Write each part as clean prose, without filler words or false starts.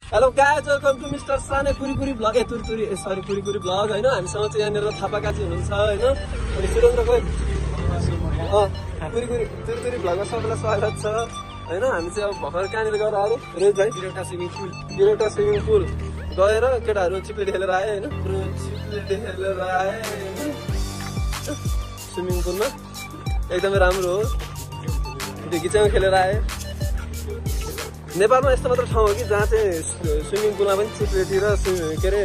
Hello guys, welcome to mister Sane Kuri blog. कुरी blog हैन। हामीसँग चाहिँ यहाँनिर थापा काजी हुनुहुन्छ हैन। अनि सुरेन्द्र खोइ कुरी ब्लगमा सबैलाई स्वागत छ हैन। हामी चाहिँ अब भर्खर कहाँनिर गएर आयो रोज भाइ किरोटा स्विमिङ पुल गएर केटाहरू चिप्ले खेलेर आए हैन। स्विमिङ पुलमा एकदमै राम्रो हो। गिचामा खेलेर आए। नेपालमा यस्तो मात्र ठाउँ हो कि जहाँ चाहिँ स्विमिङ पुलमा पनि चिप्लेतिर के अरे।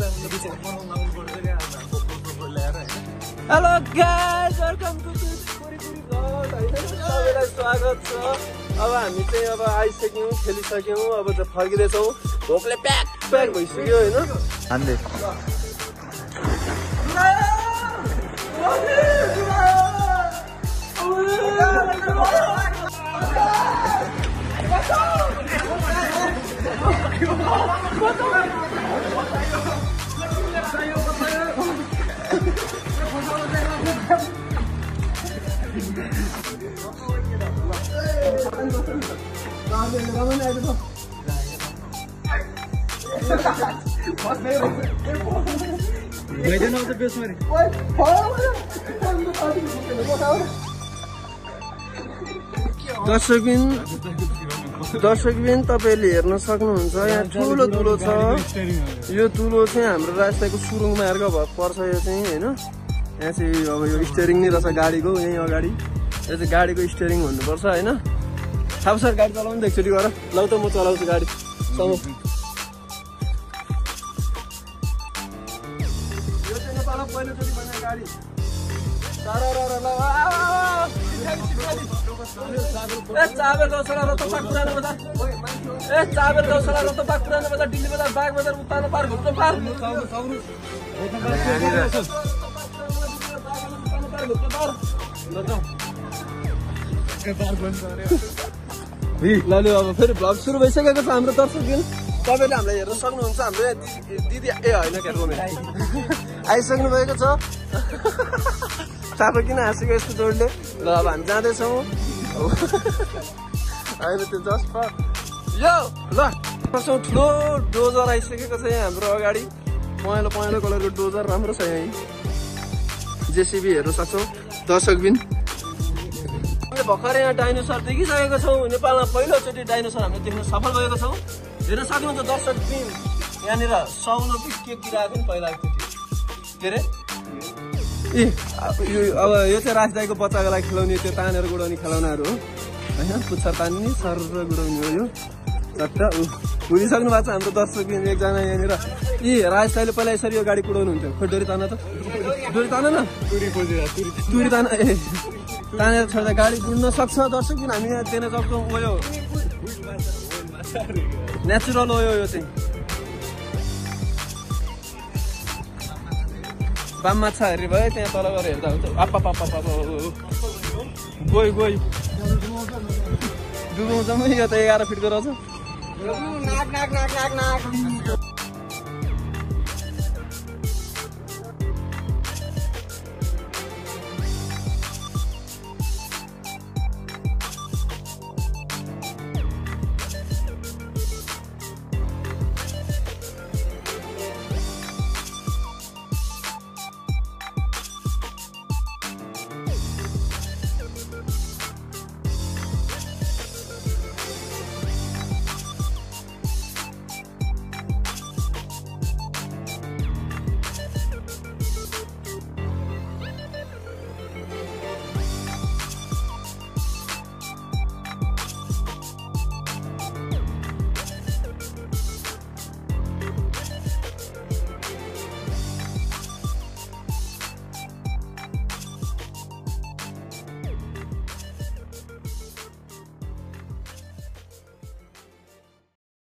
Hello guys, welcome to Kuri blog हैन। सबैलाई स्वागत छ। अब हामी चाहिँ अब आइसक्यौँ, खेलिसक्यौँ, अब चाहिँ फर्किँदैछौँ। भोकले प्याक भइसक्यो होइन। दर्शकबिन तपाईले हेर्न सक्नुहुन्छ यहाँ ठुलो छ। यो ठुलो चाहिँ हाम्रो रास्ताको सुरुङ मार्ग पर्छ यो चाहिँ होइन। यहाँ चाहिँ अब यो स्टियरिङ नै रहेछ गाडीको। यहीँ अगाडि यो चाहिँ गाडीको स्टियरिङ हुनुपर्छ होइन। थाहा सर गाडी चलाउनु त एकचोटि गर। लौ त म चलाउँछु गाडी सँग। यो चाहिँ नेपालमा पहिलोचोटि बनेको गाडी। चाबेर गौशाला रतपाक पुरानो बजार। चाबेर गौशाला रतपाक पुरानो बजार, दिल्ली बजार, बाग बजार, उत्तानो पार, घुम्नु पार। ल अब फेरि भ्लग सुरु भइसकेको छ हाम्रो दर्शकबिन। तपाईँले हामीलाई हेर्न सक्नुहुन्छ। हाम्रो दिदी होइन के आइसक्नु भएको छ। तपाईँ किन हाँसेको यस्तो जोडले। ल अब हामी जाँदैछौँ अहिले त्यो जस्ट यो ल कसौँ। ठुलो डोजर आइसकेको छ यहाँ हाम्रो अगाडि। पहेँलो कलरको डोजर राम्रो छ यहीँ। जेसिबी हेर्न सक्छौँ दर्शकबिन। हामीले भर्खर यहाँ डाइनोसर देखिसकेको छौँ। नेपालमा पहिलोचोटि डाइनोसर हामीले देख्न सफल भएको छौँ। हेर्न सक्नुहुन्छ दर्शकबिन। यहाँनिर साउनो के किराएको पनि पहिला आएको थियो के अरे। अब यो चाहिँ राजदाईको बच्चाको लागि खेलाउने त्यो तानेर गुडाउने खेलाउनाहरू हो होइन। पुच्छर तान्ने सर र गुडाउने हो यो चट्टा। घुरिसक्नु भएको छ हाम्रो दर्शकबिन एकजना यहाँनिर। राजदाईले पहिला यसरी यो गाडी कुदाउनु हुन्थ्यो। खोइ डोरी तान त, डोरी तान न, तुरी तान। तानेर छोड्दा गाडी कुद्न सक्छ दर्शकबिन। हामी यहाँ देन सक्छौँ। यो नेचुरल हो यो चाहिँ। बाम माछा हेरी भयो त्यहाँ तल गएर हेर्दा हुन्छ। गई डुबाउँछ म। यो त 11 फिटको रहेछ।